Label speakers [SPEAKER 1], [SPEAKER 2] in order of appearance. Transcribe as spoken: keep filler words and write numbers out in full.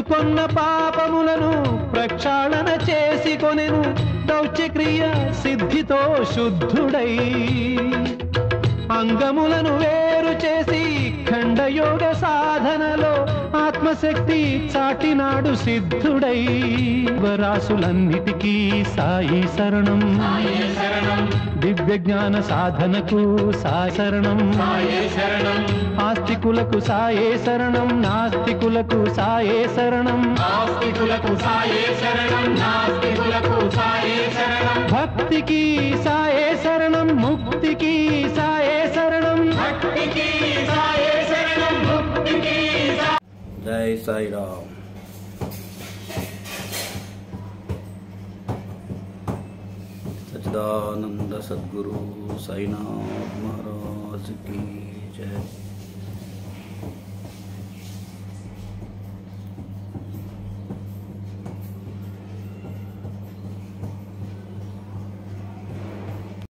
[SPEAKER 1] చుట్టుకొన్న పాపములను ప్రక్షాళన చేసి కొనెను దౌత్యక్రియ సిద్ధితో శుద్ధుడై అంగములను వేరు చేసి ఖండయోగ సాధనలో ఆత్మశక్తి చాటినాడు సిద్ధుడై వరాసులన్నిటికీ సాయి శరణం దివ్య జ్ఞాన సాధనకు సాయి శరణం ఆస్తికులకు సాయే శరణం నాస్తికులకు సాయే శరణం భక్తికి సాయే శరణం ముక్తికి సాయే శరణం
[SPEAKER 2] జై సాయిరామ్. सच्चिदानंद सद्गुरु साईनाथ महाराज की जय.